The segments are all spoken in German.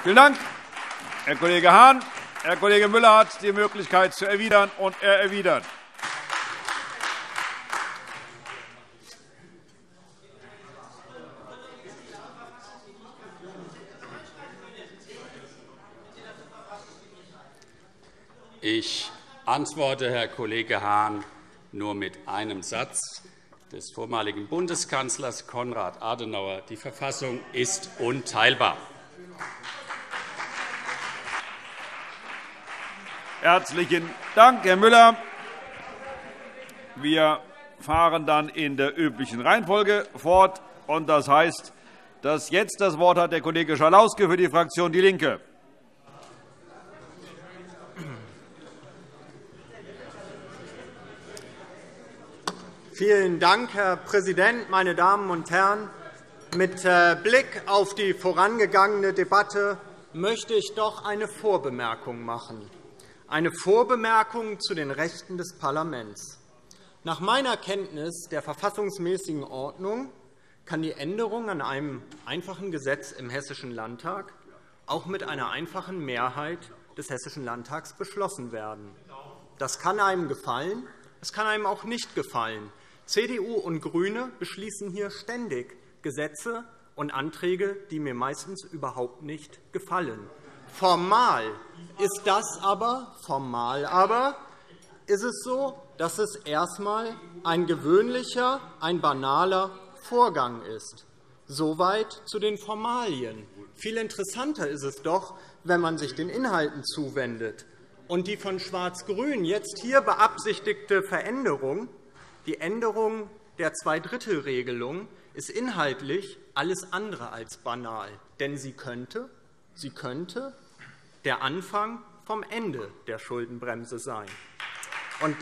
Vielen Dank, Herr Kollege Hahn. Herr Kollege Müller hat die Möglichkeit zu erwidern, und er erwidert. Ich antworte, Herr Kollege Hahn, nur mit einem Satz des vormaligen Bundeskanzlers Konrad Adenauer. Die Verfassung ist unteilbar. Herzlichen Dank, Herr Müller. Wir fahren dann in der üblichen Reihenfolge fort. Und das heißt, dass jetzt das Wort hat der Kollege Schalauske für die Fraktion DIE LINKE. Vielen Dank, Herr Präsident, meine Damen und Herren! Mit Blick auf die vorangegangene Debatte möchte ich doch eine Vorbemerkung machen. Eine Vorbemerkung zu den Rechten des Parlaments. Nach meiner Kenntnis der verfassungsmäßigen Ordnung kann die Änderung an einem einfachen Gesetz im Hessischen Landtag auch mit einer einfachen Mehrheit des Hessischen Landtags beschlossen werden. Das kann einem gefallen, es kann einem auch nicht gefallen. CDU und GRÜNE beschließen hier ständig Gesetze und Anträge, die mir meistens überhaupt nicht gefallen. Formal ist es so, dass es erst einmal ein gewöhnlicher, ein banaler Vorgang ist. Soweit zu den Formalien. Viel interessanter ist es doch, wenn man sich den Inhalten zuwendet. Und die von Schwarz-Grün jetzt hier beabsichtigte Veränderung, die Änderung der Zweidrittelregelung, ist inhaltlich alles andere als banal. Denn sie könnte der Anfang vom Ende der Schuldenbremse sein. Und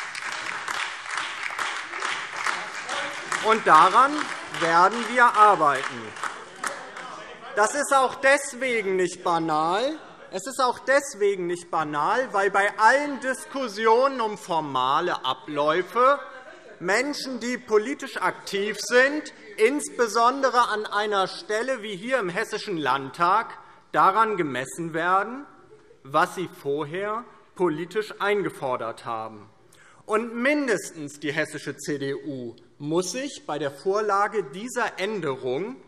daran werden wir arbeiten. Das ist auch deswegen nicht banal. Es ist auch deswegen nicht banal, weil bei allen Diskussionen um formale Abläufe Menschen, die politisch aktiv sind, insbesondere an einer Stelle wie hier im Hessischen Landtag, daran gemessen werden, was sie vorher politisch eingefordert haben. Und mindestens die hessische CDU muss sich bei der Vorlage dieser Änderung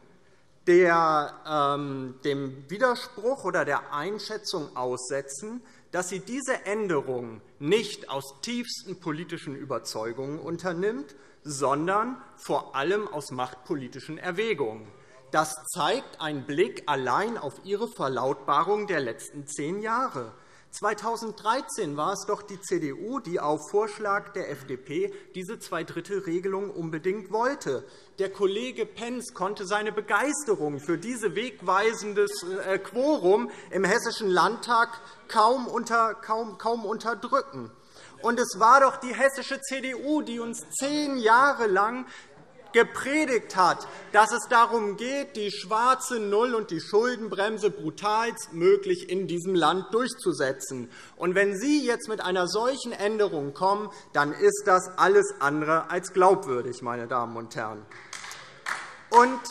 dem Widerspruch oder der Einschätzung aussetzen, dass sie diese Änderung nicht aus tiefsten politischen Überzeugungen unternimmt, sondern vor allem aus machtpolitischen Erwägungen. Das zeigt ein Blick allein auf Ihre Verlautbarung der letzten 10 Jahre. 2013 war es doch die CDU, die auf Vorschlag der FDP diese Zweidrittelregelung unbedingt wollte. Der Kollege Pentz konnte seine Begeisterung für dieses wegweisendes Quorum im Hessischen Landtag kaum unterdrücken. Und es war doch die hessische CDU, die uns 10 Jahre lang gepredigt hat, dass es darum geht, die schwarze Null und die Schuldenbremse brutalstmöglich in diesem Land durchzusetzen. Und wenn Sie jetzt mit einer solchen Änderung kommen, dann ist das alles andere als glaubwürdig, meine Damen und Herren. Und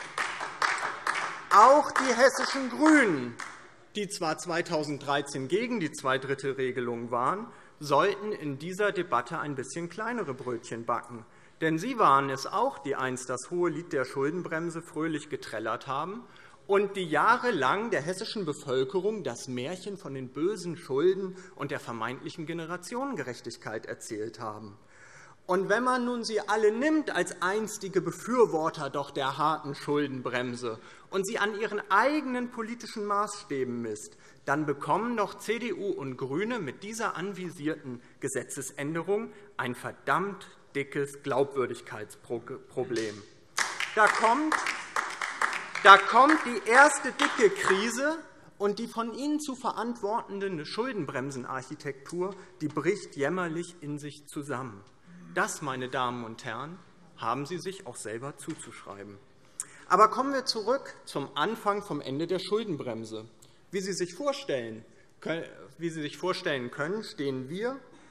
auch die hessischen GRÜNEN, die zwar 2013 gegen die Zweidrittelregelung waren, sollten in dieser Debatte ein bisschen kleinere Brötchen backen. Denn sie waren es auch, die einst das hohe Lied der Schuldenbremse fröhlich geträllert haben und die jahrelang der hessischen Bevölkerung das Märchen von den bösen Schulden und der vermeintlichen Generationengerechtigkeit erzählt haben. Und wenn man nun sie alle nimmt als einstige Befürworter doch der harten Schuldenbremse und sie an ihren eigenen politischen Maßstäben misst, dann bekommen doch CDU und GRÜNE mit dieser anvisierten Gesetzesänderung ein verdammt dickes Glaubwürdigkeitsproblem. Da kommt die erste dicke Krise, und die von Ihnen zu verantwortende Schuldenbremsenarchitektur, die bricht jämmerlich in sich zusammen. Das, meine Damen und Herren, haben Sie sich auch selber zuzuschreiben. Aber kommen wir zurück zum Anfang vom Ende der Schuldenbremse. Wie Sie sich vorstellen können, stehen wir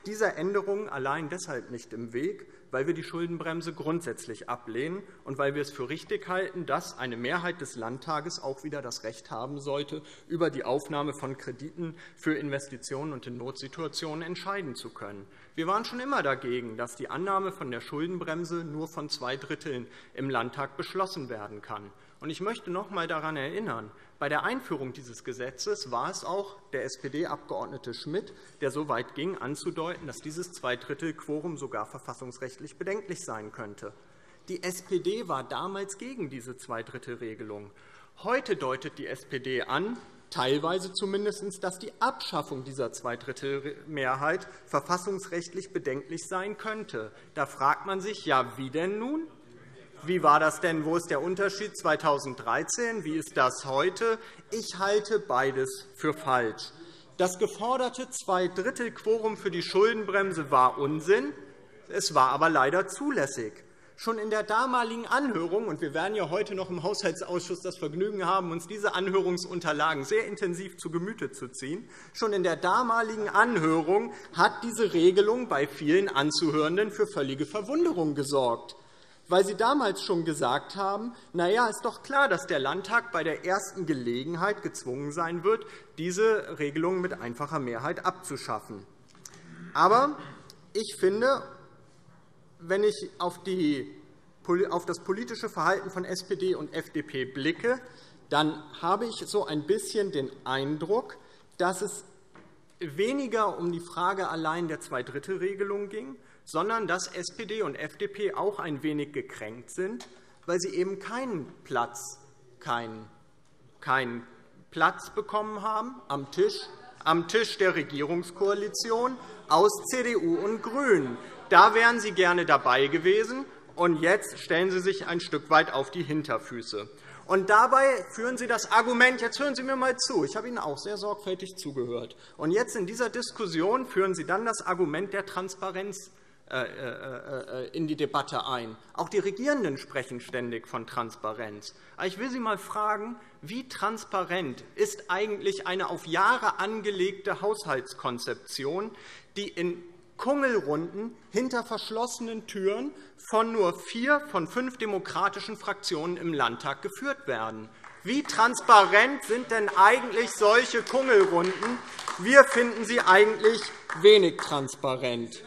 dieser Änderung allein deshalb nicht im Weg, weil wir die Schuldenbremse grundsätzlich ablehnen und weil wir es für richtig halten, dass eine Mehrheit des Landtages auch wieder das Recht haben sollte, über die Aufnahme von Krediten für Investitionen und in Notsituationen entscheiden zu können. Wir waren schon immer dagegen, dass die Annahme von der Schuldenbremse nur von 2/3 im Landtag beschlossen werden kann. Und ich möchte noch einmal daran erinnern, bei der Einführung dieses Gesetzes war es auch der SPD-Abgeordnete Schmidt, der so weit ging, anzudeuten, dass dieses 2/3-Quorum sogar verfassungsrechtlich bedenklich sein könnte. Die SPD war damals gegen diese 2/3-Regelung. Heute deutet die SPD an, teilweise zumindest, dass die Abschaffung dieser 2/3-Mehrheit verfassungsrechtlich bedenklich sein könnte. Da fragt man sich, ja, wie denn nun? Wie war das denn? Wo ist der Unterschied 2013? Wie ist das heute? Ich halte beides für falsch. Das geforderte 2/3-Quorum für die Schuldenbremse war Unsinn. Es war aber leider zulässig. Schon in der damaligen Anhörung, und wir werden ja heute noch im Haushaltsausschuss das Vergnügen haben, uns diese Anhörungsunterlagen sehr intensiv zu Gemüte zu ziehen, schon in der damaligen Anhörung hat diese Regelung bei vielen Anzuhörenden für völlige Verwunderung gesorgt, weil Sie damals schon gesagt haben, na ja, ist doch klar, dass der Landtag bei der ersten Gelegenheit gezwungen sein wird, diese Regelung mit einfacher Mehrheit abzuschaffen. Aber ich finde, wenn ich auf das politische Verhalten von SPD und FDP blicke, dann habe ich so ein bisschen den Eindruck, dass es weniger um die Frage allein der 2/3-Regelung ging, sondern dass SPD und FDP auch ein wenig gekränkt sind, weil sie eben keinen Platz bekommen haben am Tisch der Regierungskoalition aus CDU und GRÜNEN. Da wären sie gerne dabei gewesen, und jetzt stellen sie sich ein Stück weit auf die Hinterfüße. Und dabei führen Sie das Argument, jetzt hören Sie mir einmal zu, ich habe Ihnen auch sehr sorgfältig zugehört, und jetzt in dieser Diskussion führen Sie dann das Argument der Transparenz in die Debatte ein. Auch die Regierenden sprechen ständig von Transparenz. Aber ich will Sie einmal fragen, wie transparent ist eigentlich eine auf Jahre angelegte Haushaltskonzeption, die in Kungelrunden hinter verschlossenen Türen von nur 4 von 5 demokratischen Fraktionen im Landtag geführt werden. Wie transparent sind denn eigentlich solche Kungelrunden? Wir finden sie eigentlich wenig transparent.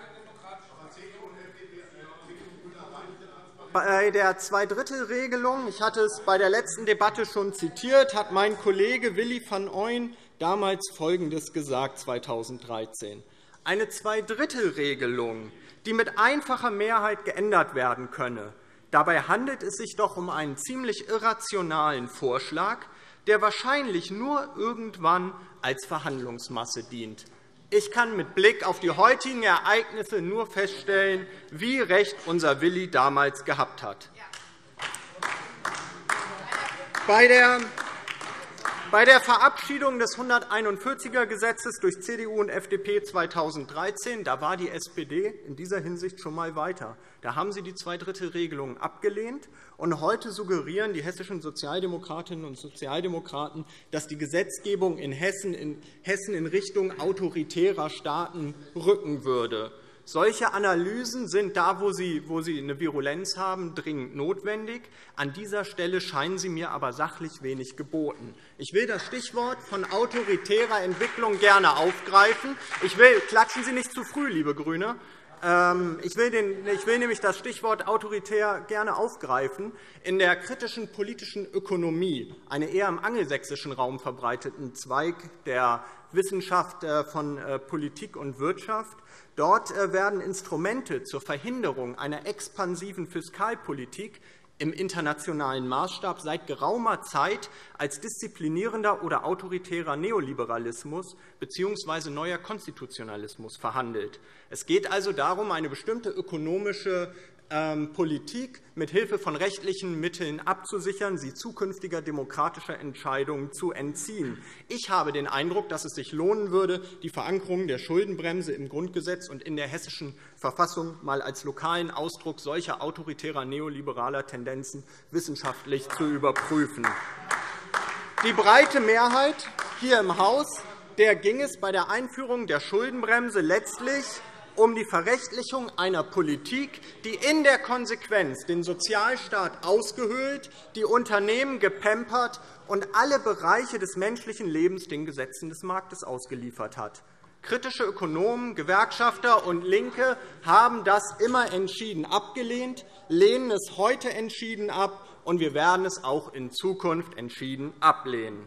Bei der 2/3-Regelung, ich hatte es bei der letzten Debatte schon zitiert, hat mein Kollege Willi van Ooyen damals Folgendes gesagt, 2013. Eine 2/3-Regelung, die mit einfacher Mehrheit geändert werden könne. Dabei handelt es sich doch um einen ziemlich irrationalen Vorschlag, der wahrscheinlich nur irgendwann als Verhandlungsmasse dient. Ich kann mit Blick auf die heutigen Ereignisse nur feststellen, wie recht unser Willi damals gehabt hat. Bei der Verabschiedung des 141er-Gesetzes durch CDU und FDP 2013 da war die SPD in dieser Hinsicht schon einmal weiter. Da haben sie die 2/3-Regelung abgelehnt. Und heute suggerieren die hessischen Sozialdemokratinnen und Sozialdemokraten, dass die Gesetzgebung in Hessen in Richtung autoritärer Staaten rücken würde. Solche Analysen sind da, wo sie eine Virulenz haben, dringend notwendig. An dieser Stelle scheinen sie mir aber sachlich wenig geboten. Ich will das Stichwort von autoritärer Entwicklung gerne aufgreifen. Klatschen Sie nicht zu früh, liebe GRÜNE. Ich will nämlich das Stichwort autoritär gerne aufgreifen. In der kritischen politischen Ökonomie, einem eher im angelsächsischen Raum verbreiteten Zweig der Wissenschaft von Politik und Wirtschaft, dort werden Instrumente zur Verhinderung einer expansiven Fiskalpolitik im internationalen Maßstab seit geraumer Zeit als disziplinierender oder autoritärer Neoliberalismus bzw. neuer Konstitutionalismus verhandelt. Es geht also darum, eine bestimmte ökonomische Politik mit Hilfe von rechtlichen Mitteln abzusichern, sie zukünftiger demokratischer Entscheidungen zu entziehen. Ich habe den Eindruck, dass es sich lohnen würde, die Verankerung der Schuldenbremse im Grundgesetz und in der Hessischen Verfassung mal als lokalen Ausdruck solcher autoritärer neoliberaler Tendenzen wissenschaftlich zu überprüfen. Die breite Mehrheit hier im Haus der ging es bei der Einführung der Schuldenbremse letztlich um die Verrechtlichung einer Politik, die in der Konsequenz den Sozialstaat ausgehöhlt, die Unternehmen gepampert und alle Bereiche des menschlichen Lebens den Gesetzen des Marktes ausgeliefert hat. Kritische Ökonomen, Gewerkschafter und LINKE haben das immer entschieden abgelehnt, lehnen es heute entschieden ab, und wir werden es auch in Zukunft entschieden ablehnen.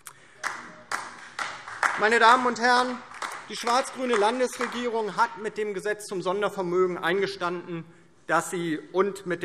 Meine Damen und Herren, die schwarz-grüne Landesregierung hat mit dem Gesetz zum Sondervermögen eingestanden, dass sie und mit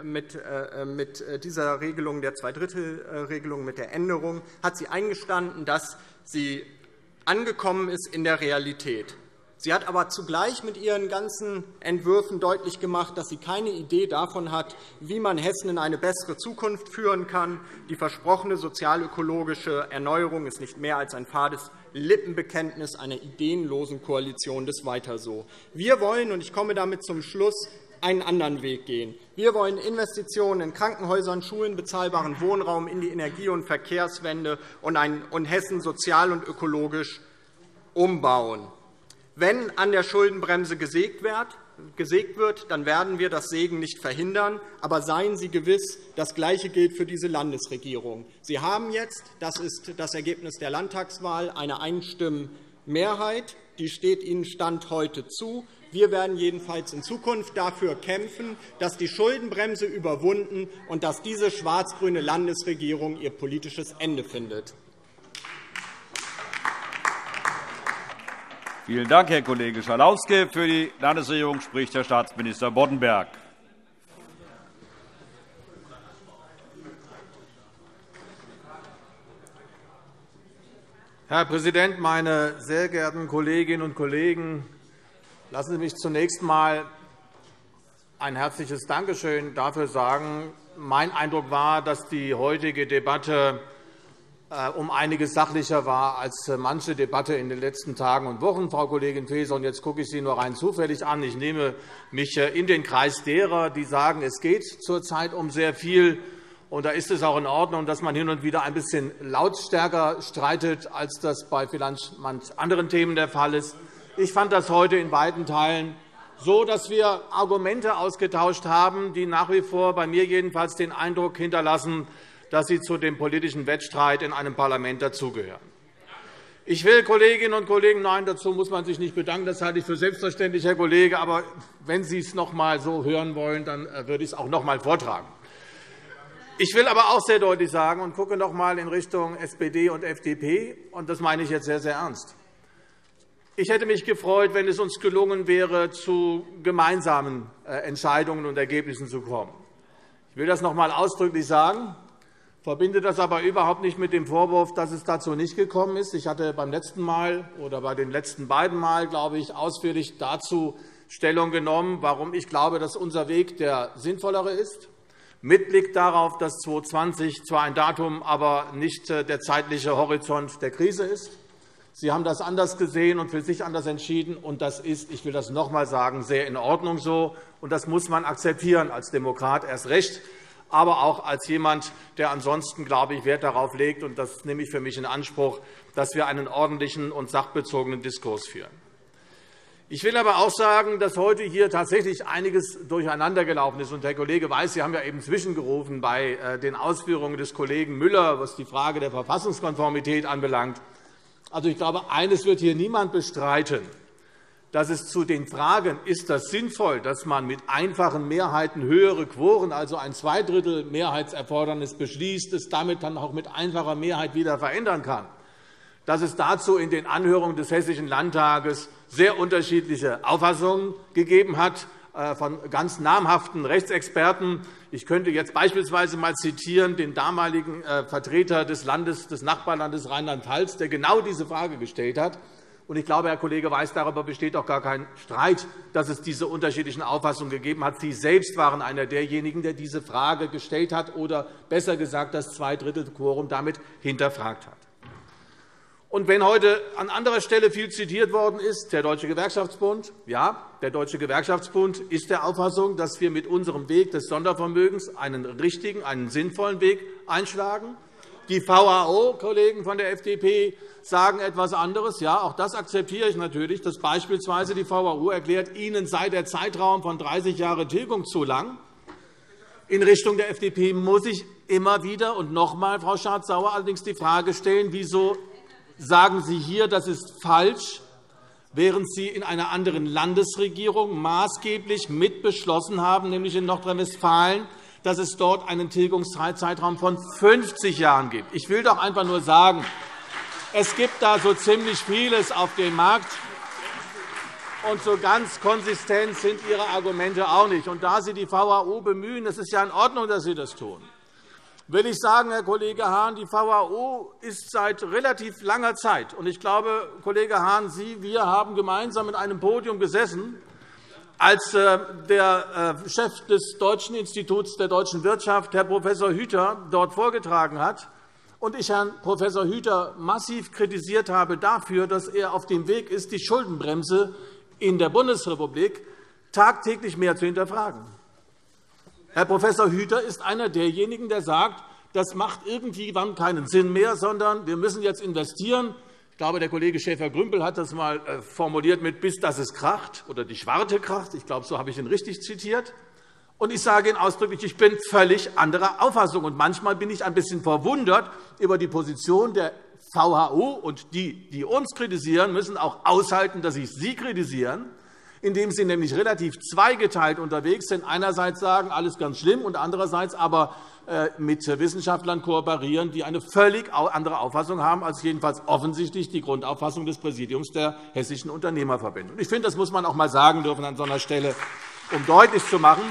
dieser Regelung, der Zweidrittelregelung, mit der Änderung, hat sie eingestanden, dass sie angekommen ist in der Realität. Sie hat aber zugleich mit ihren ganzen Entwürfen deutlich gemacht, dass sie keine Idee davon hat, wie man Hessen in eine bessere Zukunft führen kann. Die versprochene sozialökologische Erneuerung ist nicht mehr als ein fades Lippenbekenntnis einer ideenlosen Koalition des Weiter so. Wir wollen, und ich komme damit zum Schluss, einen anderen Weg gehen. Wir wollen Investitionen in Krankenhäusern, Schulen, bezahlbaren Wohnraum, in die Energie- und Verkehrswende und Hessen sozial und ökologisch umbauen. Wenn an der Schuldenbremse gesägt wird, dann werden wir das Sägen nicht verhindern. Aber seien Sie gewiss, das Gleiche gilt für diese Landesregierung. Sie haben jetzt, das ist das Ergebnis der Landtagswahl, eine Einstimmenmehrheit. Die steht Ihnen Stand heute zu. Wir werden jedenfalls in Zukunft dafür kämpfen, dass die Schuldenbremse überwunden und dass diese schwarz-grüne Landesregierung ihr politisches Ende findet. Vielen Dank, Herr Kollege Schalauske. Für die Landesregierung spricht Herr Staatsminister Boddenberg. Herr Präsident, meine sehr geehrten Kolleginnen und Kollegen! Lassen Sie mich zunächst einmal ein herzliches Dankeschön dafür sagen. Mein Eindruck war, dass die heutige Debatte um einiges sachlicher war als manche Debatte in den letzten Tagen und Wochen, Frau Kollegin Faeser. Und jetzt gucke ich Sie nur rein zufällig an. Ich nehme mich in den Kreis derer, die sagen, es geht zurzeit um sehr viel. Und da ist es auch in Ordnung, dass man hin und wieder ein bisschen lautstärker streitet, als das bei vielleicht manch anderen Themen der Fall ist. Ich fand das heute in weiten Teilen so, dass wir Argumente ausgetauscht haben, die nach wie vor bei mir jedenfalls den Eindruck hinterlassen, dass sie zu dem politischen Wettstreit in einem Parlament dazugehören. Ich will, Kolleginnen und Kollegen, nein, dazu muss man sich nicht bedanken, das halte ich für selbstverständlich, Herr Kollege, aber wenn Sie es noch einmal so hören wollen, dann würde ich es auch noch einmal vortragen. Ich will aber auch sehr deutlich sagen und gucke noch einmal in Richtung SPD und FDP, und das meine ich jetzt sehr, sehr ernst. Ich hätte mich gefreut, wenn es uns gelungen wäre, zu gemeinsamen Entscheidungen und Ergebnissen zu kommen. Ich will das noch einmal ausdrücklich sagen, verbinde das aber überhaupt nicht mit dem Vorwurf, dass es dazu nicht gekommen ist. Ich hatte beim letzten Mal oder bei den letzten beiden Mal, glaube ich, ausführlich dazu Stellung genommen, warum ich glaube, dass unser Weg der sinnvollere ist, mit Blick darauf, dass 2020 zwar ein Datum, aber nicht der zeitliche Horizont der Krise ist. Sie haben das anders gesehen und für sich anders entschieden, und das ist, ich will das noch einmal sagen, sehr in Ordnung so. Und das muss man akzeptieren als Demokrat erst recht, aber auch als jemand, der ansonsten, glaube ich, Wert darauf legt, und das nehme ich für mich in Anspruch, dass wir einen ordentlichen und sachbezogenen Diskurs führen. Ich will aber auch sagen, dass heute hier tatsächlich einiges durcheinandergelaufen ist. Und Herr Kollege Weiß, Sie haben ja eben zwischengerufen bei den Ausführungen des Kollegen Müller, was die Frage der Verfassungskonformität anbelangt. Also, ich glaube, eines wird hier niemand bestreiten, dass es zu den Fragen, ist das sinnvoll, dass man mit einfachen Mehrheiten höhere Quoren, also ein Zweidrittel-Mehrheitserfordernis beschließt, es damit dann auch mit einfacher Mehrheit wieder verändern kann, dass es dazu in den Anhörungen des Hessischen Landtages sehr unterschiedliche Auffassungen gegeben hat von ganz namhaften Rechtsexperten. Ich könnte jetzt beispielsweise einmal zitieren den damaligen Vertreter des Nachbarlandes Rheinland-Pfalz, der genau diese Frage gestellt hat. Und ich glaube, Herr Kollege Weiß, darüber besteht auch gar kein Streit, dass es diese unterschiedlichen Auffassungen gegeben hat. Sie selbst waren einer derjenigen, der diese Frage gestellt hat oder besser gesagt das Zweidrittelquorum damit hinterfragt hat. Und wenn heute an anderer Stelle viel zitiert worden ist, der Deutsche Gewerkschaftsbund, ja, der Deutsche Gewerkschaftsbund ist der Auffassung, dass wir mit unserem Weg des Sondervermögens einen richtigen, einen sinnvollen Weg einschlagen. Die VAO-Kollegen von der FDP sagen etwas anderes. Ja, auch das akzeptiere ich natürlich, dass beispielsweise die VAO erklärt, ihnen sei der Zeitraum von 30 Jahren Tilgung zu lang. In Richtung der FDP muss ich immer wieder und noch einmal, Frau Schardt-Sauer, allerdings die Frage stellen, wieso sagen Sie hier, das ist falsch, während Sie in einer anderen Landesregierung maßgeblich mitbeschlossen haben, nämlich in Nordrhein-Westfalen, dass es dort einen Tilgungszeitraum von 50 Jahren gibt. Ich will doch einfach nur sagen, es gibt da so ziemlich vieles auf dem Markt, und so ganz konsistent sind Ihre Argumente auch nicht. Und da Sie die VAO bemühen, es ist ja in Ordnung, dass Sie das tun, will ich sagen, Herr Kollege Hahn, die VAO ist seit relativ langer Zeit, und ich glaube, Kollege Hahn, wir haben gemeinsam in einem Podium gesessen, als der Chef des Deutschen Instituts der deutschen Wirtschaft, Herr Prof. Hüter, dort vorgetragen hat, und ich Herrn Prof. Hüter massiv kritisiert habe dafür, dass er auf dem Weg ist, die Schuldenbremse in der Bundesrepublik tagtäglich mehr zu hinterfragen. Herr Prof. Hüter ist einer derjenigen, der sagt, das macht irgendwann keinen Sinn mehr, sondern wir müssen jetzt investieren. Ich glaube, der Kollege Schäfer-Grümbel hat das einmal formuliert mit bis dass es kracht oder die Schwarte kracht. Ich glaube, so habe ich ihn richtig zitiert. Und ich sage Ihnen ausdrücklich, ich bin völlig anderer Auffassung. Und manchmal bin ich ein bisschen verwundert über die Position der VHO. Und die uns kritisieren, müssen auch aushalten, dass sich Sie kritisieren, indem Sie nämlich relativ zweigeteilt unterwegs sind. Einerseits sagen, alles ganz schlimm, und andererseits aber mit Wissenschaftlern kooperieren, die eine völlig andere Auffassung haben, als jedenfalls offensichtlich die Grundauffassung des Präsidiums der Hessischen Unternehmerverbände. Ich finde, das muss man auch einmal sagen dürfen an so einer Stelle, um deutlich zu machen,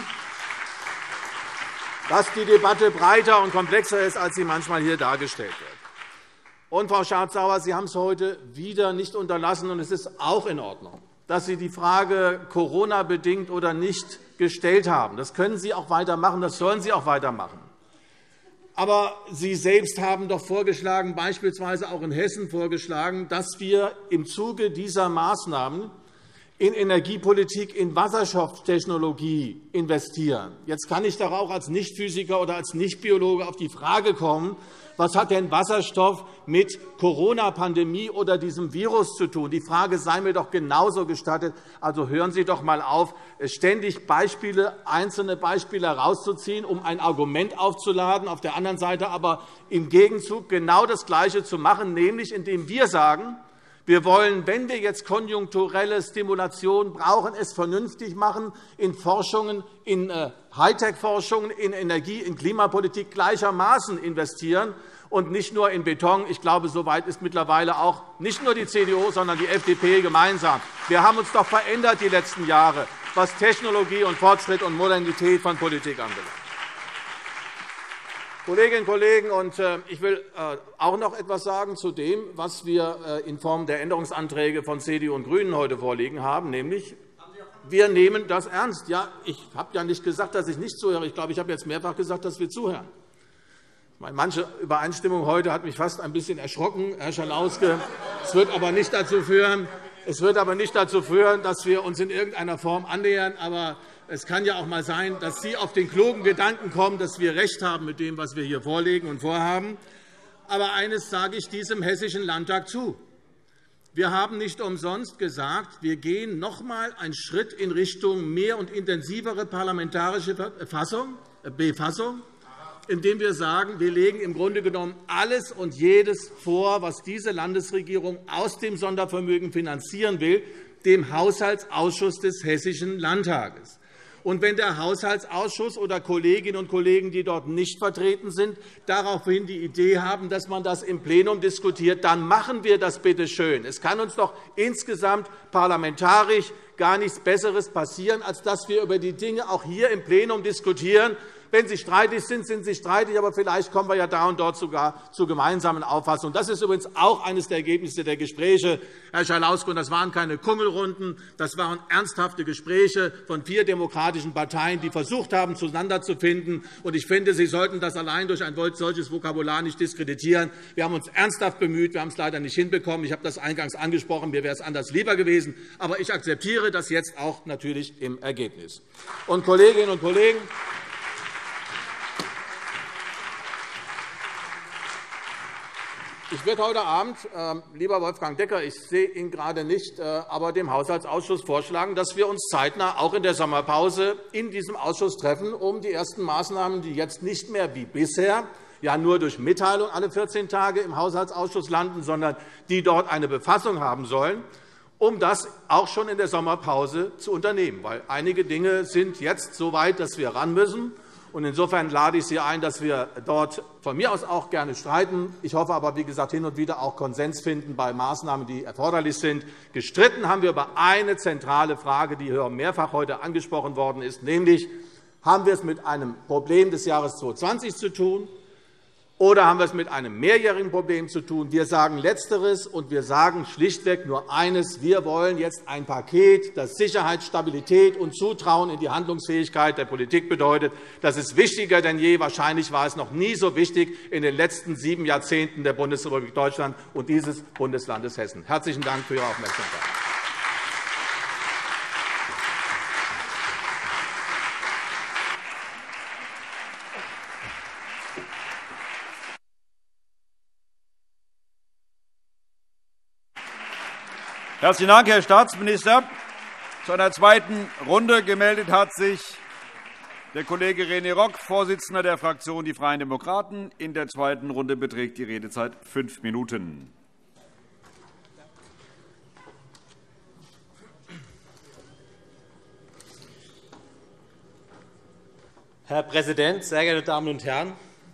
dass die Debatte breiter und komplexer ist, als sie manchmal hier dargestellt wird. Und, Frau Schardt-Sauer, Sie haben es heute wieder nicht unterlassen, und es ist auch in Ordnung, dass Sie die Frage Corona-bedingt oder nicht gestellt haben. Das können Sie auch weitermachen, das sollen Sie auch weitermachen. Aber Sie selbst haben doch vorgeschlagen, beispielsweise auch in Hessen vorgeschlagen, dass wir im Zuge dieser Maßnahmen in Energiepolitik, in Wasserstofftechnologie investieren. Jetzt kann ich doch auch als Nichtphysiker oder als Nichtbiologe auf die Frage kommen, was hat denn Wasserstoff mit Corona-Pandemie oder diesem Virus zu tun? Die Frage sei mir doch genauso gestattet. Also hören Sie doch einmal auf, ständig einzelne Beispiele herauszuziehen, um ein Argument aufzuladen, auf der anderen Seite aber im Gegenzug genau das Gleiche zu machen, nämlich indem wir sagen, wir wollen, wenn wir jetzt konjunkturelle Stimulation brauchen, es vernünftig machen, in Forschungen, in Hightech-Forschungen, in Energie-, in Klimapolitik gleichermaßen investieren und nicht nur in Beton. Ich glaube, so weit ist mittlerweile auch nicht nur die CDU, sondern die FDP gemeinsam. Wir haben uns doch verändert die letzten Jahre, was Technologie und Fortschritt und Modernität von Politik anbelangt. Kolleginnen und Kollegen, ich will auch noch etwas sagen zu dem, was wir in Form der Änderungsanträge von CDU und GRÜNEN heute vorliegen haben, nämlich wir nehmen das ernst. Ja, ich habe ja nicht gesagt, dass ich nicht zuhöre. Ich glaube, ich habe jetzt mehrfach gesagt, dass wir zuhören. Manche Übereinstimmung heute hat mich fast ein bisschen erschrocken, Herr Schalauske. Es wird aber nicht dazu führen, dass wir uns in irgendeiner Form annähern. Aber es kann ja auch einmal sein, dass Sie auf den klugen Gedanken kommen, dass wir recht haben mit dem, was wir hier vorlegen und vorhaben. Aber eines sage ich diesem Hessischen Landtag zu. Wir haben nicht umsonst gesagt, wir gehen noch einmal einen Schritt in Richtung mehr und intensivere parlamentarische Befassung, indem wir sagen, wir legen im Grunde genommen alles und jedes vor, was diese Landesregierung aus dem Sondervermögen finanzieren will, dem Haushaltsausschuss des Hessischen Landtages. Und wenn der Haushaltsausschuss oder Kolleginnen und Kollegen, die dort nicht vertreten sind, daraufhin die Idee haben, dass man das im Plenum diskutiert, dann machen wir das bitte schön. Es kann uns doch insgesamt parlamentarisch gar nichts Besseres passieren, als dass wir über die Dinge auch hier im Plenum diskutieren. Wenn Sie streitig sind, sind Sie streitig, aber vielleicht kommen wir ja da und dort sogar zu gemeinsamen Auffassungen. Das ist übrigens auch eines der Ergebnisse der Gespräche, Herr Schalauske. Das waren keine Kungelrunden, das waren ernsthafte Gespräche von 4 demokratischen Parteien, die versucht haben, zueinander zu finden. Ich finde, Sie sollten das allein durch ein solches Vokabular nicht diskreditieren. Wir haben uns ernsthaft bemüht, wir haben es leider nicht hinbekommen. Ich habe das eingangs angesprochen, mir wäre es anders lieber gewesen. Aber ich akzeptiere das jetzt auch natürlich im Ergebnis. Und, Kolleginnen und Kollegen, Ich werde heute Abend, lieber Wolfgang Decker, ich sehe ihn gerade nicht, aber dem Haushaltsausschuss vorschlagen, dass wir uns zeitnah auch in der Sommerpause in diesem Ausschuss treffen, um die ersten Maßnahmen, die jetzt nicht mehr wie bisher nur durch Mitteilung alle 14 Tage im Haushaltsausschuss landen, sondern die dort eine Befassung haben sollen, um das auch schon in der Sommerpause zu unternehmen. Weil einige Dinge sind jetzt so weit, dass wir ran müssen. Insofern lade ich Sie ein, dass wir dort von mir aus auch gerne streiten. Ich hoffe aber, wie gesagt, hin und wieder auch Konsens finden bei Maßnahmen, die erforderlich sind. Gestritten haben wir über eine zentrale Frage, die hier mehrfach heute angesprochen worden ist, nämlich, haben wir es mit einem Problem des Jahres 2020 zu tun, oder haben wir es mit einem mehrjährigen Problem zu tun? Wir sagen Letzteres, und wir sagen schlichtweg nur eines. Wir wollen jetzt ein Paket, das Sicherheit, Stabilität und Zutrauen in die Handlungsfähigkeit der Politik bedeutet. Das ist wichtiger denn je. Wahrscheinlich war es noch nie so wichtig in den letzten 7 Jahrzehnten der Bundesrepublik Deutschland und dieses Bundeslandes Hessen. Herzlichen Dank für Ihre Aufmerksamkeit. Herzlichen Dank, Herr Staatsminister. Zu einer zweiten Runde gemeldet hat sich der Kollege René Rock, Vorsitzender der Fraktion Die Freien Demokraten. In der zweiten Runde beträgt die Redezeit 5 Minuten. Herr Präsident, sehr geehrte Damen und Herren!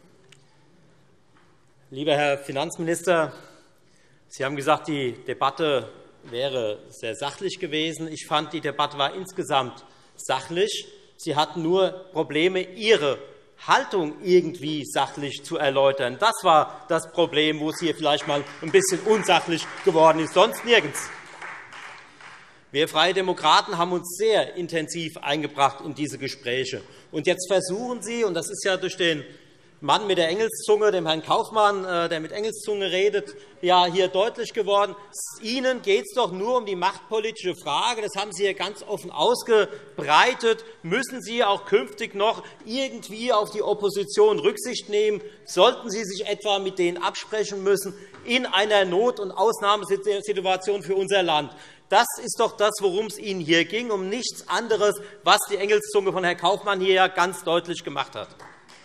Lieber Herr Finanzminister, Sie haben gesagt, die Debatte wäre sehr sachlich gewesen. Ich fand, die Debatte war insgesamt sachlich. Sie hatten nur Probleme, Ihre Haltung irgendwie sachlich zu erläutern. Das war das Problem, wo es hier vielleicht einmal ein bisschen unsachlich geworden ist, sonst nirgends. Wir Freie Demokraten haben uns sehr intensiv eingebracht in diese Gespräche. Und jetzt versuchen Sie, und das ist ja durch den Mann mit der Engelszunge, dem Herrn Kaufmann, der mit Engelszunge redet, hier deutlich geworden. Ihnen geht es doch nur um die machtpolitische Frage. Das haben Sie hier ganz offen ausgebreitet. Müssen Sie auch künftig noch irgendwie auf die Opposition Rücksicht nehmen? Sollten Sie sich etwa mit denen absprechen müssen in einer Not- und Ausnahmesituation für unser Land? Das ist doch das, worum es Ihnen hier ging, um nichts anderes, was die Engelszunge von Herrn Kaufmann hier ganz deutlich gemacht hat.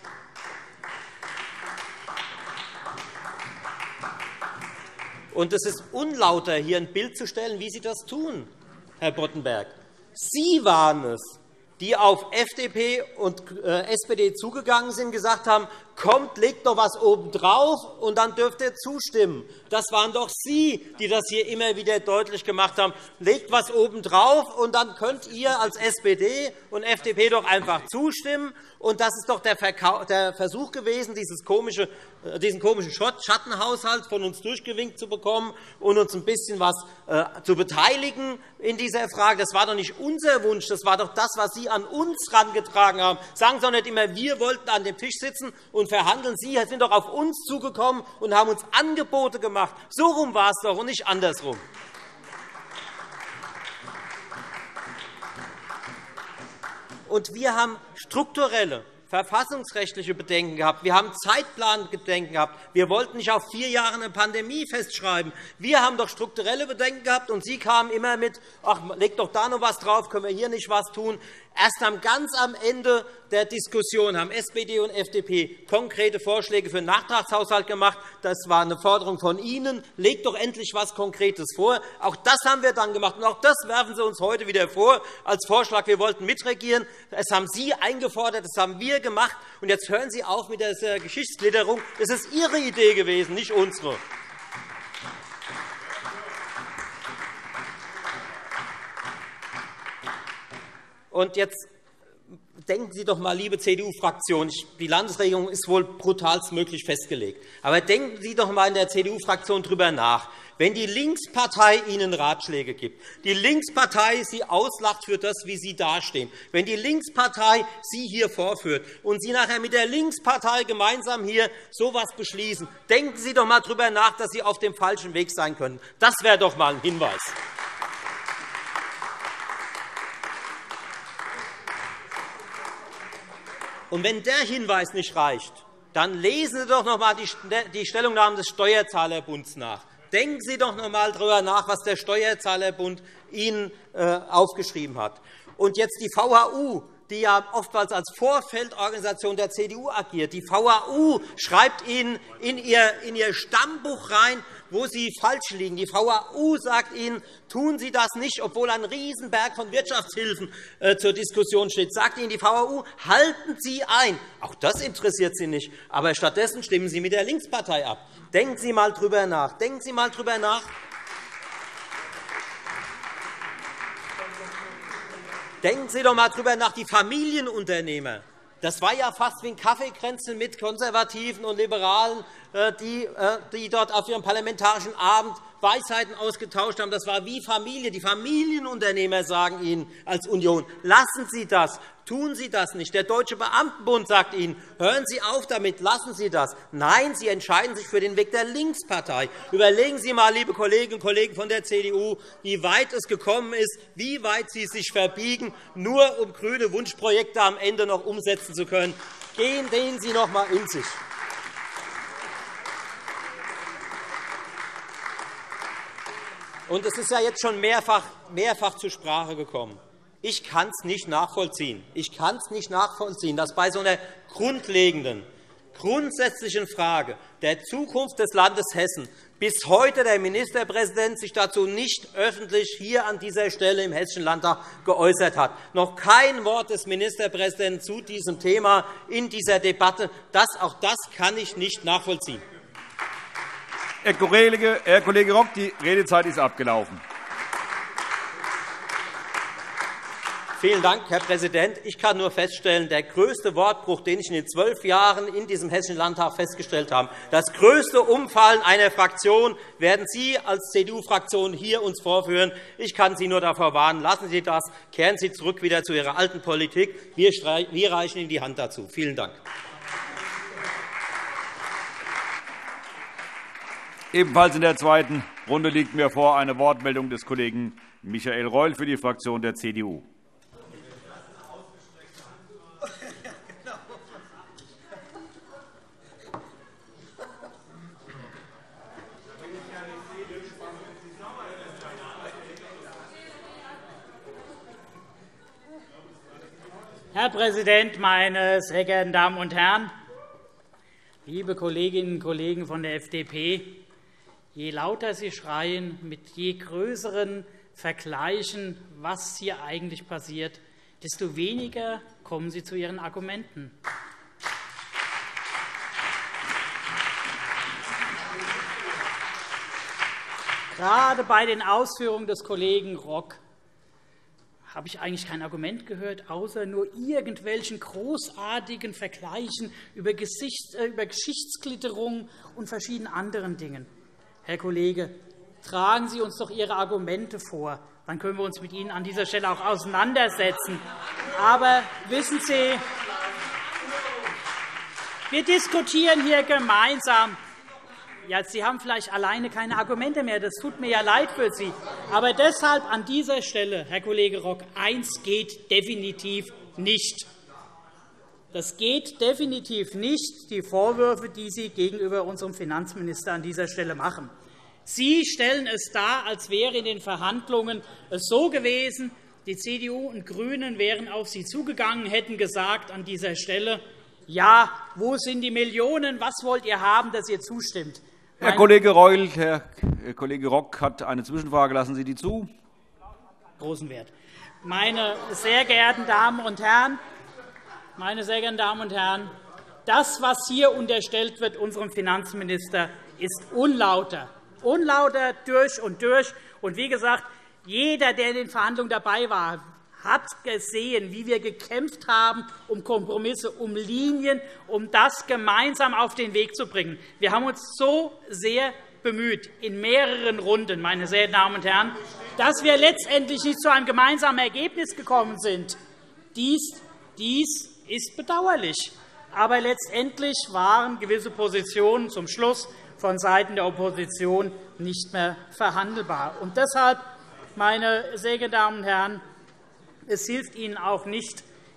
Und es ist unlauter, hier ein Bild zu stellen, wie Sie das tun, Herr Boddenberg. Sie waren es, die auf FDP und SPD zugegangen sind und gesagt haben, kommt, legt doch etwas obendrauf, und dann dürft ihr zustimmen. Das waren doch Sie, die das hier immer wieder deutlich gemacht haben. Legt etwas obendrauf, und dann könnt ihr als SPD und FDP doch einfach zustimmen. Und das ist doch der Versuch gewesen, diesen komischen Schattenhaushalt von uns durchgewinkt zu bekommen und uns ein bisschen was zu beteiligen in dieser Frage. Das war doch nicht unser Wunsch. Das war doch das, was Sie an uns herangetragen haben. Sagen Sie doch nicht immer, wir wollten an dem Tisch sitzen und verhandeln. Sie sind doch auf uns zugekommen und haben uns Angebote gemacht. So rum war es doch und nicht andersrum. Und wir haben strukturelle, verfassungsrechtliche Bedenken gehabt. Wir haben Zeitplanbedenken gehabt. Wir wollten nicht auf 4 Jahre eine Pandemie festschreiben. Wir haben doch strukturelle Bedenken gehabt, und Sie kamen immer mit, ach, leg doch da noch etwas drauf, können wir hier nicht etwas tun. Erst ganz am Ende der Diskussion haben SPD und FDP konkrete Vorschläge für einen Nachtragshaushalt gemacht. Das war eine Forderung von Ihnen. Legt doch endlich etwas Konkretes vor. Auch das haben wir dann gemacht. Und auch das werfen Sie uns heute wieder vor als Vorschlag. Wir wollten mitregieren. Das haben Sie eingefordert. Das haben wir gemacht. Und jetzt hören Sie auf mit dieser Geschichtsklitterung. Das ist Ihre Idee gewesen, nicht unsere. Und jetzt denken Sie doch einmal, liebe CDU-Fraktion, die Landesregierung ist wohl brutalstmöglich festgelegt. Aber denken Sie doch einmal in der CDU-Fraktion darüber nach, wenn die Linkspartei Ihnen Ratschläge gibt, die Linkspartei Sie auslacht für das, wie Sie dastehen, wenn die Linkspartei Sie hier vorführt und Sie nachher mit der Linkspartei gemeinsam hier so etwas beschließen, denken Sie doch einmal darüber nach, dass Sie auf dem falschen Weg sein können. Das wäre doch einmal ein Hinweis. Und wenn der Hinweis nicht reicht, dann lesen Sie doch noch einmal die Stellungnahme des Steuerzahlerbunds nach. Denken Sie doch noch einmal darüber nach, was der Steuerzahlerbund Ihnen aufgeschrieben hat. Und jetzt die VHU, die ja oftmals als Vorfeldorganisation der CDU agiert. Die VHU schreibt Ihnen in Ihr Stammbuch rein, wo Sie falsch liegen. Die VHU sagt Ihnen, tun Sie das nicht, obwohl ein Riesenberg von Wirtschaftshilfen zur Diskussion steht. Sagt Ihnen die VHU, halten Sie ein. Auch das interessiert Sie nicht. Aber stattdessen stimmen Sie mit der Linkspartei ab. Denken Sie einmal darüber nach. Denken Sie einmal darüber nach. Denken Sie doch einmal darüber nach, die Familienunternehmer. Das war ja fast wie ein Kaffeekränzchen mit Konservativen und Liberalen, die dort auf ihrem parlamentarischen Abend Weisheiten ausgetauscht haben. Das war wie Familie. Die Familienunternehmer sagen Ihnen als Union, lassen Sie das, tun Sie das nicht. Der Deutsche Beamtenbund sagt Ihnen, hören Sie auf damit, lassen Sie das. Nein, Sie entscheiden sich für den Weg der Linkspartei. Überlegen Sie einmal, liebe Kolleginnen und Kollegen von der CDU, wie weit es gekommen ist, wie weit Sie sich verbiegen, nur um grüne Wunschprojekte am Ende noch umsetzen zu können. Gehen Sie noch einmal in sich. Und es ist ja jetzt schon mehrfach zur Sprache gekommen. Ich kann es nicht nachvollziehen. Ich kann es nicht nachvollziehen, dass bei so einer grundlegenden, grundsätzlichen Frage der Zukunft des Landes Hessen bis heute der Ministerpräsident sich dazu nicht öffentlich hier an dieser Stelle im Hessischen Landtag geäußert hat. Noch kein Wort des Ministerpräsidenten zu diesem Thema in dieser Debatte. Auch das kann ich nicht nachvollziehen. Herr Kollege Rock, die Redezeit ist abgelaufen. Vielen Dank, Herr Präsident. Ich kann nur feststellen, der größte Wortbruch, den ich in den 12 Jahren in diesem Hessischen Landtag festgestellt habe, das größte Umfallen einer Fraktion werden Sie als CDU-Fraktion hier uns vorführen. Ich kann Sie nur davor warnen, lassen Sie das, kehren Sie zurück wieder zu Ihrer alten Politik. Wir reichen Ihnen die Hand dazu. Vielen Dank. Ebenfalls in der zweiten Runde liegt mir vor eine Wortmeldung des Kollegen Michael Reul für die Fraktion der CDU. Herr Präsident, meine sehr geehrten Damen und Herren! Liebe Kolleginnen und Kollegen von der FDP, je lauter Sie schreien, mit je größeren Vergleichen, was hier eigentlich passiert, desto weniger kommen Sie zu Ihren Argumenten. Gerade bei den Ausführungen des Kollegen Rock habe ich eigentlich kein Argument gehört, außer nur irgendwelchen großartigen Vergleichen über Geschichtsklitterung und verschiedenen anderen Dingen. Herr Kollege, tragen Sie uns doch Ihre Argumente vor. Dann können wir uns mit Ihnen an dieser Stelle auch auseinandersetzen. Aber wissen Sie, wir diskutieren hier gemeinsam. Ja, Sie haben vielleicht alleine keine Argumente mehr. Das tut mir ja leid für Sie. Aber deshalb an dieser Stelle, Herr Kollege Rock, eins geht definitiv nicht. Das geht definitiv nicht, die Vorwürfe, die Sie gegenüber unserem Finanzminister an dieser Stelle machen. Sie stellen es dar, als wäre in den Verhandlungen es so gewesen, die CDU und GRÜNEN wären auf Sie zugegangen, hätten gesagt an dieser Stelle, ja, wo sind die Millionen, was wollt ihr haben, dass ihr zustimmt? Herr Kollege Reul, Herr Kollege Rock hat eine Zwischenfrage. Lassen Sie die zu? Großen Wert. Meine sehr geehrten Damen und Herren, das, was hier unterstellt wird unserem Finanzminister, ist unlauter. Unlauter durch und durch. Und wie gesagt, jeder, der in den Verhandlungen dabei war, hat gesehen, wie wir gekämpft haben um Kompromisse, um Linien, um das gemeinsam auf den Weg zu bringen. Wir haben uns so sehr bemüht, in mehreren Runden, meine sehr geehrten Damen und Herren, dass wir letztendlich nicht zu einem gemeinsamen Ergebnis gekommen sind. Dies ist bedauerlich. Aber letztendlich waren gewisse Positionen zum Schluss vonseiten der Opposition nicht mehr verhandelbar. Und deshalb, meine sehr geehrten Damen und Herren, es hilft Ihnen auch nicht,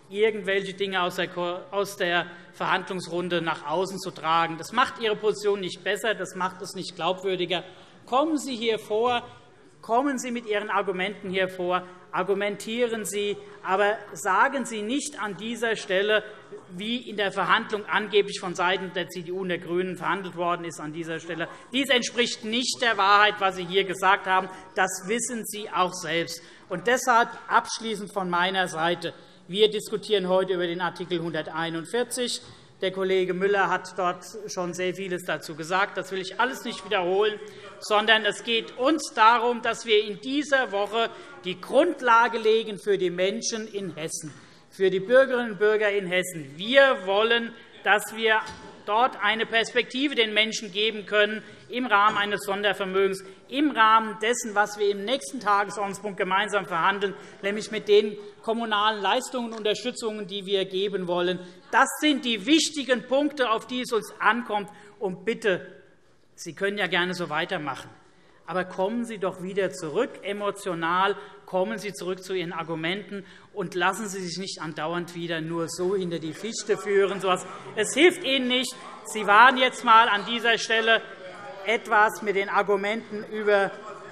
irgendwelche Dinge aus der Verhandlungsrunde nach außen zu tragen. Das macht Ihre Position nicht besser, das macht es nicht glaubwürdiger. Kommen Sie hier vor, kommen Sie mit Ihren Argumenten hier vor, argumentieren Sie, aber sagen Sie nicht an dieser Stelle, wie in der Verhandlung angeblich von Seiten der CDU und der GRÜNEN verhandelt worden ist. An dieser Stelle. Dies entspricht nicht der Wahrheit, was Sie hier gesagt haben. Das wissen Sie auch selbst. Und deshalb abschließend von meiner Seite. Wir diskutieren heute über den Artikel 141. Der Kollege Müller hat dort schon sehr vieles dazu gesagt. Das will ich alles nicht wiederholen, sondern es geht uns darum, dass wir in dieser Woche die Grundlage legen für die Menschen in Hessen, für die Bürgerinnen und Bürger in Hessen. Wir wollen, dass wir dort eine Perspektive den Menschen geben können im Rahmen eines Sondervermögens, im Rahmen dessen, was wir im nächsten Tagesordnungspunkt gemeinsam verhandeln, nämlich mit den kommunalen Leistungen und Unterstützungen, die wir geben wollen. Das sind die wichtigen Punkte, auf die es uns ankommt. Und bitte, Sie können ja gerne so weitermachen, aber kommen Sie doch wieder zurück, emotional, kommen Sie zurück zu Ihren Argumenten und lassen Sie sich nicht andauernd wieder nur so hinter die Fichte führen. Es hilft Ihnen nicht. Sie waren jetzt einmal an dieser Stelle etwas mit den Argumenten über.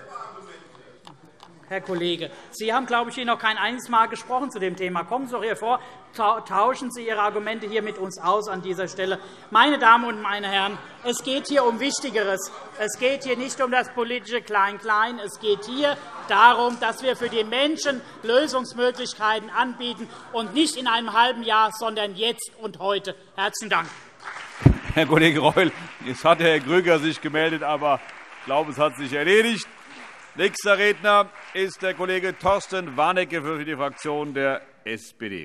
Herr Kollege, Sie haben, glaube ich, hier noch kein einziges Mal gesprochen zu dem Thema. Kommen Sie doch hier vor, tauschen Sie Ihre Argumente hier mit uns aus an dieser Stelle. Meine Damen und meine Herren, es geht hier um Wichtigeres. Es geht hier nicht um das politische Klein-Klein. Es geht hier darum, dass wir für die Menschen Lösungsmöglichkeiten anbieten, und nicht in einem halben Jahr, sondern jetzt und heute. Herzlichen Dank. Herr Kollege Reul, jetzt hat Herr Grüger sich gemeldet, aber ich glaube, es hat sich erledigt. Nächster Redner ist der Kollege Thorsten Warnecke für die Fraktion der SPD.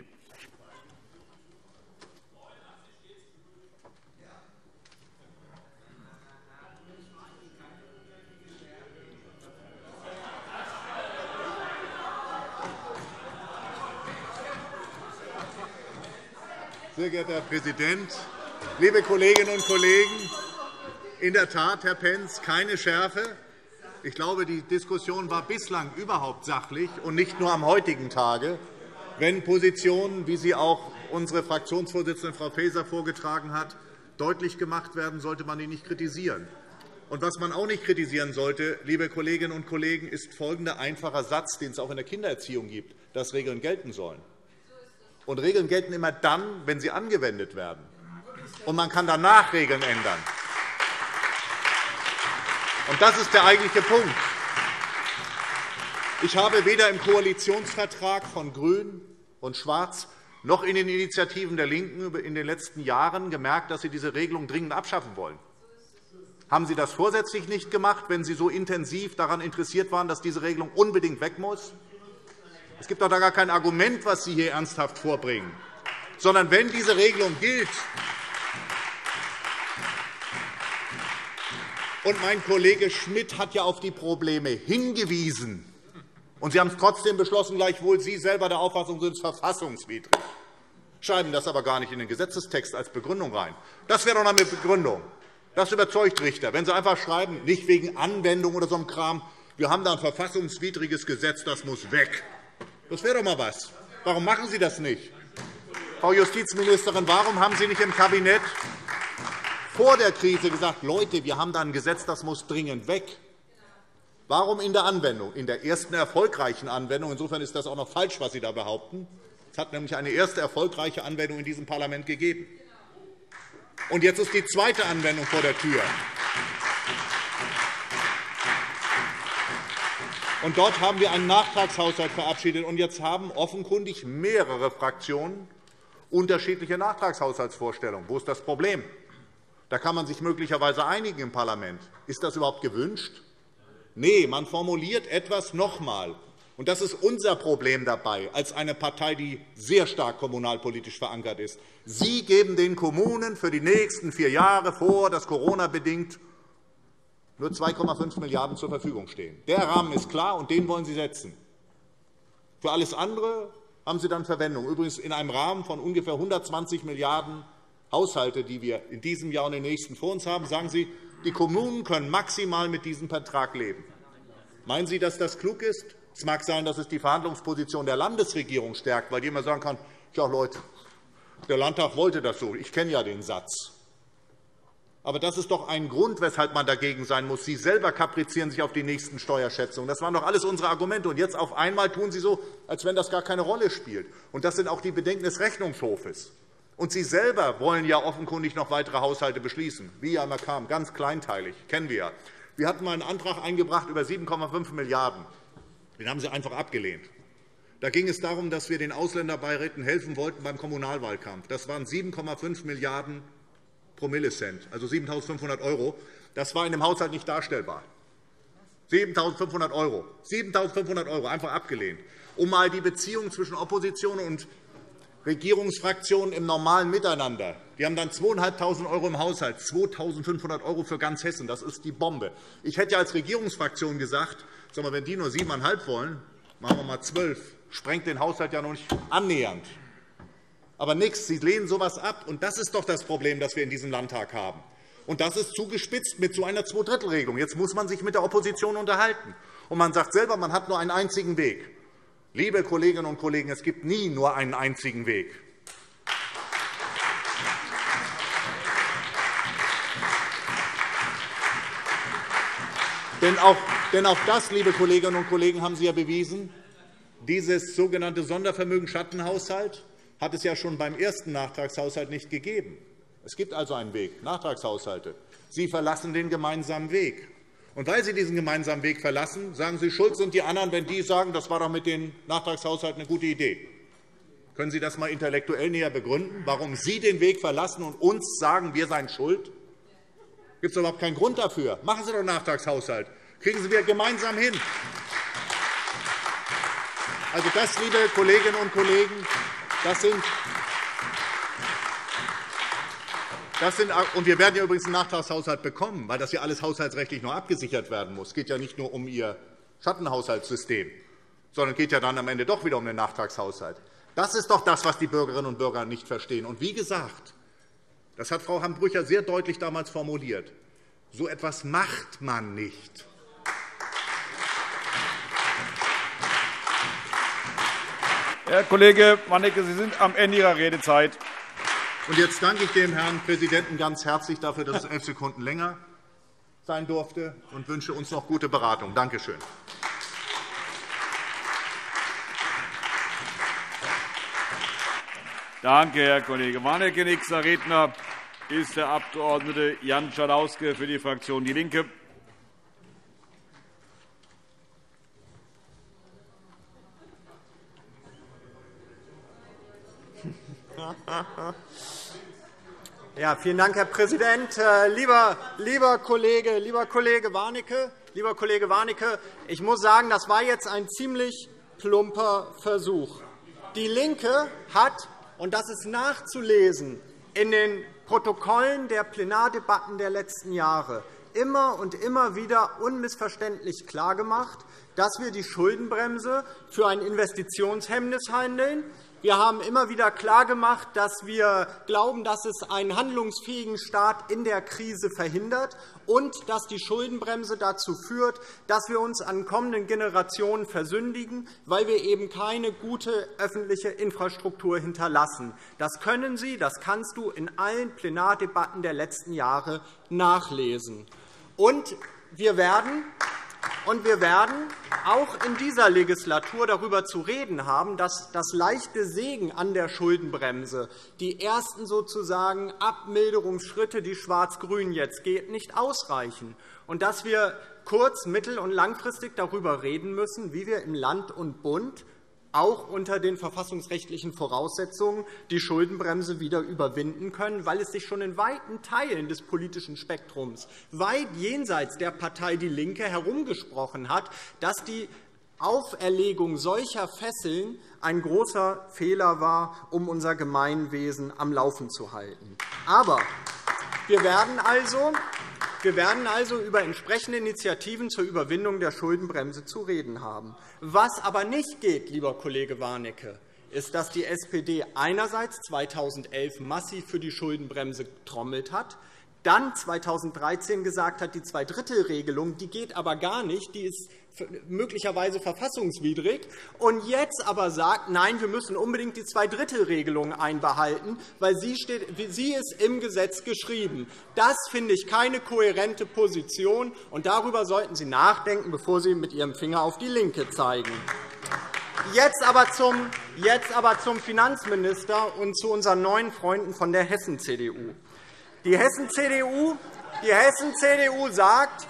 Sehr geehrter Herr Präsident, liebe Kolleginnen und Kollegen! In der Tat, Herr Pentz, keine Schärfe. Ich glaube, die Diskussion war bislang überhaupt sachlich und nicht nur am heutigen Tage. Wenn Positionen, wie sie auch unsere Fraktionsvorsitzende Frau Faeser vorgetragen hat, deutlich gemacht werden, sollte man die nicht kritisieren. Und was man auch nicht kritisieren sollte, liebe Kolleginnen und Kollegen, ist folgender einfacher Satz, den es auch in der Kindererziehung gibt, dass Regeln gelten sollen. Und Regeln gelten immer dann, wenn sie angewendet werden. Und man kann danach Regeln ändern. Und das ist der eigentliche Punkt. Ich habe weder im Koalitionsvertrag von Grün und Schwarz noch in den Initiativen der LINKEN in den letzten Jahren gemerkt, dass Sie diese Regelung dringend abschaffen wollen. Haben Sie das vorsätzlich nicht gemacht, wenn Sie so intensiv daran interessiert waren, dass diese Regelung unbedingt weg muss? Es gibt doch da gar kein Argument, was Sie hier ernsthaft vorbringen, sondern wenn diese Regelung gilt. Und mein Kollege Schmidt hat ja auf die Probleme hingewiesen. Und Sie haben es trotzdem beschlossen, gleichwohl Sie selber der Auffassung sind, es verfassungswidrig. Schreiben das aber gar nicht in den Gesetzestext als Begründung rein. Das wäre doch eine Begründung. Das überzeugt Richter. Wenn Sie einfach schreiben, nicht wegen Anwendung oder so einem Kram, wir haben da ein verfassungswidriges Gesetz, das muss weg. Das wäre doch mal was. Warum machen Sie das nicht? Frau Justizministerin, warum haben Sie nicht im Kabinett vor der Krise gesagt, Leute, wir haben da ein Gesetz, das muss dringend weg? Warum in der Anwendung? In der ersten erfolgreichen Anwendung. Insofern ist das auch noch falsch, was Sie da behaupten. Es hat nämlich eine erste erfolgreiche Anwendung in diesem Parlament gegeben. Und jetzt ist die zweite Anwendung vor der Tür. Und dort haben wir einen Nachtragshaushalt verabschiedet. Und jetzt haben offenkundig mehrere Fraktionen unterschiedliche Nachtragshaushaltsvorstellungen. Wo ist das Problem? Da kann man sich möglicherweise einigen im Parlament. Ist das überhaupt gewünscht? Nein, man formuliert etwas noch einmal. Und das ist unser Problem dabei, als eine Partei, die sehr stark kommunalpolitisch verankert ist. Sie geben den Kommunen für die nächsten 4 Jahre vor, dass Corona-bedingt nur 2,5 Milliarden € zur Verfügung stehen. Der Rahmen ist klar, und den wollen Sie setzen. Für alles andere haben Sie dann Verwendung. Übrigens in einem Rahmen von ungefähr 120 Milliarden € Haushalte, die wir in diesem Jahr und den nächsten vor uns haben, sagen Sie, die Kommunen können maximal mit diesem Betrag leben. Meinen Sie, dass das klug ist? Es mag sein, dass es die Verhandlungsposition der Landesregierung stärkt, weil die immer sagen kann, Tja, Leute, der Landtag wollte das so. Ich kenne ja den Satz. Aber das ist doch ein Grund, weshalb man dagegen sein muss. Sie selber kaprizieren sich auf die nächsten Steuerschätzungen. Das waren doch alles unsere Argumente. Und jetzt auf einmal tun Sie so, als wenn das gar keine Rolle spielt. Und das sind auch die Bedenken des Rechnungshofes. Und Sie selber wollen ja offenkundig noch weitere Haushalte beschließen, wie ja immer kam, ganz kleinteilig, kennen wir ja. Wir hatten mal einen Antrag eingebracht über 7,5 Milliarden €. Den haben Sie einfach abgelehnt. Da ging es darum, dass wir den Ausländerbeiräten helfen wollten beim Kommunalwahlkampf. Das waren 7,5 Milliarden Promillecent, also 7.500 €. Das war in dem Haushalt nicht darstellbar. 7.500 €. 7.500 €, einfach abgelehnt. Um mal die Beziehung zwischen Opposition und Regierungsfraktionen im normalen Miteinander. Die haben dann 2.500 € im Haushalt, 2.500 € für ganz Hessen. Das ist die Bombe. Ich hätte ja als Regierungsfraktion gesagt, sag mal, wenn die nur 7,5 wollen, machen wir mal 12. Sprengt den Haushalt ja noch nicht annähernd. Aber nichts, Sie lehnen so etwas ab. Und das ist doch das Problem, das wir in diesem Landtag haben. Und das ist zugespitzt mit so einer Zweidrittelregelung. Jetzt muss man sich mit der Opposition unterhalten. Und man sagt selber, man hat nur einen einzigen Weg. Liebe Kolleginnen und Kollegen, es gibt nie nur einen einzigen Weg. Denn auch das, liebe Kolleginnen und Kollegen, haben Sie ja bewiesen. Dieses sogenannte Sondervermögen Schattenhaushalt hat es ja schon beim ersten Nachtragshaushalt nicht gegeben. Es gibt also einen Weg, Nachtragshaushalte. Sie verlassen den gemeinsamen Weg. Und weil Sie diesen gemeinsamen Weg verlassen, sagen Sie, schuld sind die anderen, wenn die sagen, das war doch mit den Nachtragshaushalten eine gute Idee. Können Sie das einmal intellektuell näher begründen, warum Sie den Weg verlassen und uns sagen, wir seien schuld? Gibt es überhaupt keinen Grund dafür? Machen Sie doch einen Nachtragshaushalt. Kriegen Sie wir gemeinsam hin. Also das, liebe Kolleginnen und Kollegen, und wir werden ja übrigens einen Nachtragshaushalt bekommen, weil das ja alles haushaltsrechtlich noch abgesichert werden muss. Es geht ja nicht nur um Ihr Schattenhaushaltssystem, sondern es geht ja dann am Ende doch wieder um den Nachtragshaushalt. Das ist doch das, was die Bürgerinnen und Bürger nicht verstehen. Und wie gesagt, das hat Frau Hambrücher sehr deutlich damals formuliert, so etwas macht man nicht. Herr Kollege Warnecke, Sie sind am Ende Ihrer Redezeit. Und jetzt danke ich dem Herrn Präsidenten ganz herzlich dafür, dass es 11 Sekunden länger sein durfte, und wünsche uns noch gute Beratung. Danke schön. Danke, Herr Kollege Warnecke. Nächster Redner ist der Abg. Jan Schalauske für die Fraktion DIE LINKE. Ja, vielen Dank, Herr Präsident. Lieber Kollege Warnecke, ich muss sagen, das war jetzt ein ziemlich plumper Versuch. DIE LINKE hat, und das ist nachzulesen in den Protokollen der Plenardebatten der letzten Jahre, immer und immer wieder unmissverständlich klargemacht, dass wir die Schuldenbremse für ein Investitionshemmnis halten. Wir haben immer wieder klargemacht, dass wir glauben, dass es einen handlungsfähigen Staat in der Krise verhindert und dass die Schuldenbremse dazu führt, dass wir uns an kommenden Generationen versündigen, weil wir eben keine gute öffentliche Infrastruktur hinterlassen. Das können Sie, das kannst du in allen Plenardebatten der letzten Jahre nachlesen. Und wir werden auch in dieser Legislatur darüber zu reden haben, dass das leichte Sägen an der Schuldenbremse, die ersten sozusagen Abmilderungsschritte, die Schwarz-Grün jetzt geht, nicht ausreichen, und dass wir kurz-, mittel- und langfristig darüber reden müssen, wie wir im Land und Bund auch unter den verfassungsrechtlichen Voraussetzungen die Schuldenbremse wieder überwinden können, weil es sich schon in weiten Teilen des politischen Spektrums, weit jenseits der Partei DIE LINKE, herumgesprochen hat, dass die Auferlegung solcher Fesseln ein großer Fehler war, um unser Gemeinwesen am Laufen zu halten. Aber wir werden also über entsprechende Initiativen zur Überwindung der Schuldenbremse zu reden haben. Was aber nicht geht, lieber Kollege Warnecke, ist, dass die SPD einerseits 2011 massiv für die Schuldenbremse getrommelt hat, dann 2013 gesagt hat, die Zweidrittelregelung, die geht aber gar nicht, die ist möglicherweise verfassungswidrig, und jetzt aber sagt, nein, wir müssen unbedingt die Zweidrittelregelung einbehalten, weil sie ist im Gesetz geschrieben. Das finde ich keine kohärente Position, und darüber sollten Sie nachdenken, bevor Sie mit Ihrem Finger auf die LINKE zeigen. Jetzt aber zum Finanzminister und zu unseren neuen Freunden von der Hessen-CDU. Die Hessen-CDU sagt,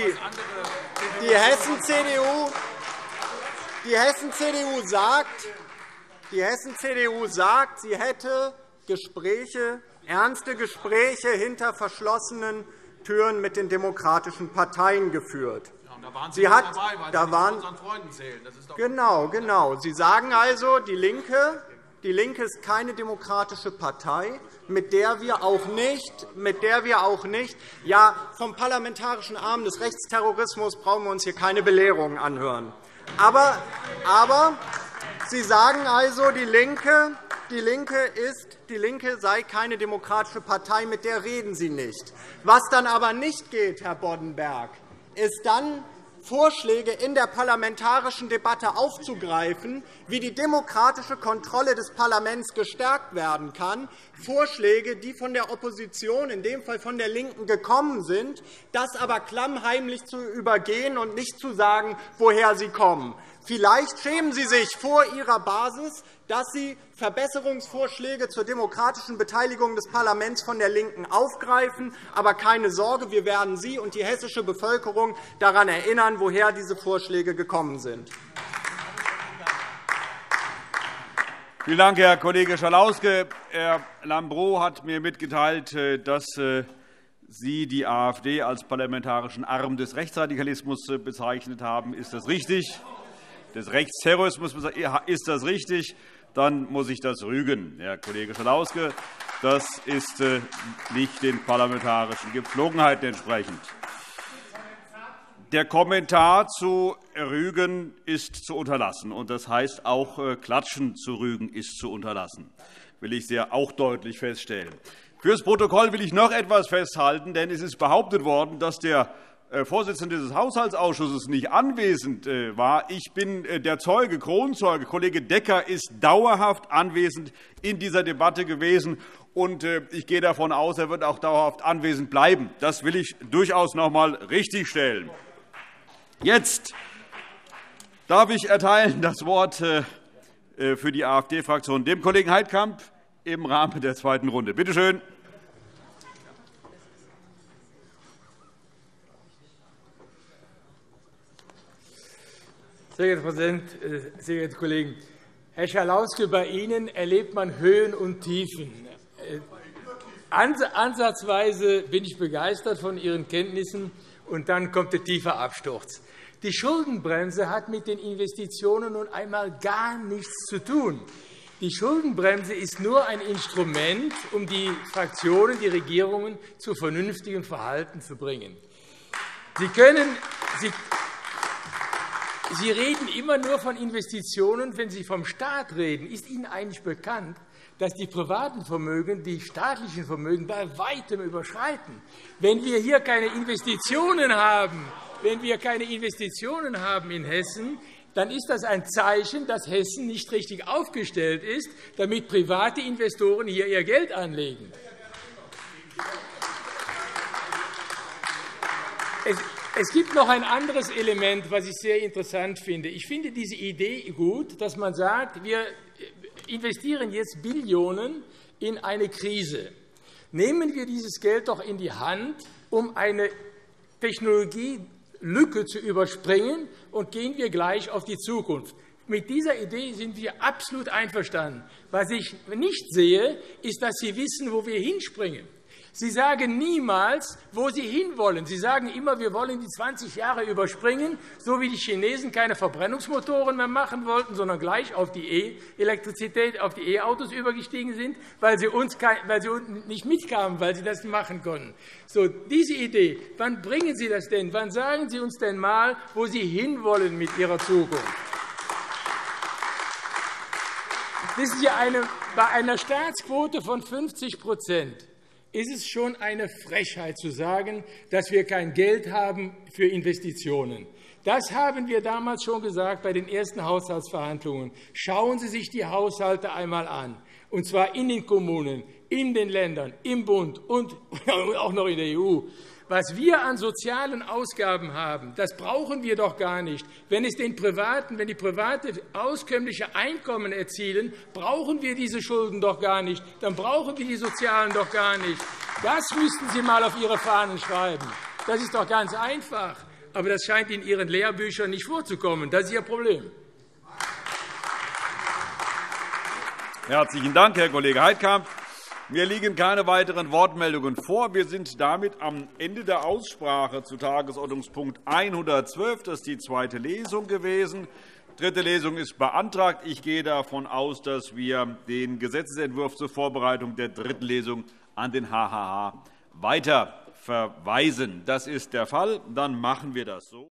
sie hätte ernste Gespräche hinter verschlossenen Türen mit den demokratischen Parteien geführt. Da waren Sie dabei, weil Sie nicht zu unseren Freunden zählen. Das ist doch genau. Sie sagen also, die LINKE ist keine demokratische Partei, mit der wir auch nicht, ja, vom parlamentarischen Arm des Rechtsterrorismus brauchen wir uns hier keine Belehrungen anhören. Aber Sie sagen also, die LINKE sei keine demokratische Partei, mit der reden Sie nicht. Was dann aber nicht geht, Herr Boddenberg, ist dann Vorschläge in der parlamentarischen Debatte aufzugreifen, wie die demokratische Kontrolle des Parlaments gestärkt werden kann, Vorschläge, die von der Opposition, in dem Fall von der LINKEN, gekommen sind, das aber klammheimlich zu übergehen und nicht zu sagen, woher sie kommen. Vielleicht schämen Sie sich vor Ihrer Basis, dass Sie Verbesserungsvorschläge zur demokratischen Beteiligung des Parlaments von der LINKEN aufgreifen. Aber keine Sorge, wir werden Sie und die hessische Bevölkerung daran erinnern, woher diese Vorschläge gekommen sind. Vielen Dank, Herr Kollege Schalauske. Herr Lambrou hat mir mitgeteilt, dass Sie die AfD als parlamentarischen Arm des Rechtsradikalismus bezeichnet haben. Ist das richtig? Des Rechtsterrorismus, ist das richtig? Dann muss ich das rügen, Herr Kollege Schalauske. Das ist nicht den parlamentarischen Gepflogenheiten entsprechend. Der Kommentar zu Rügen ist zu unterlassen. Und das heißt, auch Klatschen zu Rügen ist zu unterlassen. Das will ich sehr auch deutlich feststellen. Fürs Protokoll will ich noch etwas festhalten, denn es ist behauptet worden, dass der Vorsitzende des Haushaltsausschusses nicht anwesend war. Ich bin der Zeuge, Kronzeuge. Kollege Decker ist dauerhaft anwesend in dieser Debatte gewesen. Und ich gehe davon aus, er wird auch dauerhaft anwesend bleiben. Das will ich durchaus noch einmal richtigstellen. Jetzt darf ich erteilen das Wort für die AfD-Fraktion dem Kollegen Heidkamp im Rahmen der zweiten Runde. Bitte schön. Sehr geehrter Herr Präsident, sehr geehrte Kollegen! Herr Schalauske, bei Ihnen erlebt man Höhen und Tiefen. Ansatzweise bin ich begeistert von Ihren Kenntnissen, und dann kommt der tiefe Absturz. Die Schuldenbremse hat mit den Investitionen nun einmal gar nichts zu tun. Die Schuldenbremse ist nur ein Instrument, um die Fraktionen, die Regierungen zu vernünftigem Verhalten zu bringen. Sie reden immer nur von Investitionen, wenn Sie vom Staat reden. Ist Ihnen eigentlich bekannt, dass die privaten Vermögen die staatlichen Vermögen bei Weitem überschreiten? Wenn wir hier keine Investitionen haben, in Hessen, dann ist das ein Zeichen, dass Hessen nicht richtig aufgestellt ist, damit private Investoren hier ihr Geld anlegen. Es gibt noch ein anderes Element, das ich sehr interessant finde. Ich finde diese Idee gut, dass man sagt, wir investieren jetzt Billionen in eine Krise. Nehmen wir dieses Geld doch in die Hand, um eine Technologielücke zu überspringen, und gehen wir gleich auf die Zukunft. Mit dieser Idee sind wir absolut einverstanden. Was ich nicht sehe, ist, dass Sie wissen, wo wir hinspringen. Sie sagen niemals, wo Sie hinwollen. Sie sagen immer, wir wollen die 20 Jahre überspringen, so wie die Chinesen keine Verbrennungsmotoren mehr machen wollten, sondern gleich auf die E-Elektrizität, auf die E-Autos übergestiegen sind, weil sie nicht mitkamen, weil sie das nicht machen konnten. So, diese Idee, wann bringen Sie das denn? Wann sagen Sie uns denn einmal, wo Sie hinwollen mit Ihrer Zukunft? Wissen Sie, bei einer Staatsquote von 50% ist es schon eine Frechheit zu sagen, dass wir kein Geld haben für Investitionen. Das haben wir damals schon gesagt bei den ersten Haushaltsverhandlungen. Schauen Sie sich die Haushalte einmal an, und zwar in den Kommunen, in den Ländern, im Bund und auch noch in der EU. Was wir an sozialen Ausgaben haben, das brauchen wir doch gar nicht. Wenn die Private auskömmliche Einkommen erzielen, brauchen wir diese Schulden doch gar nicht. Dann brauchen wir die Sozialen doch gar nicht. Das müssten Sie einmal auf Ihre Fahnen schreiben. Das ist doch ganz einfach. Aber das scheint in Ihren Lehrbüchern nicht vorzukommen. Das ist Ihr Problem. Herzlichen Dank, Herr Kollege Heidkamp. Mir liegen keine weiteren Wortmeldungen vor. Wir sind damit am Ende der Aussprache zu Tagesordnungspunkt 112. Das ist die zweite Lesung gewesen. Dritte Lesung ist beantragt. Ich gehe davon aus, dass wir den Gesetzentwurf zur Vorbereitung der dritten Lesung an den HHH weiterverweisen. Das ist der Fall. Dann machen wir das so.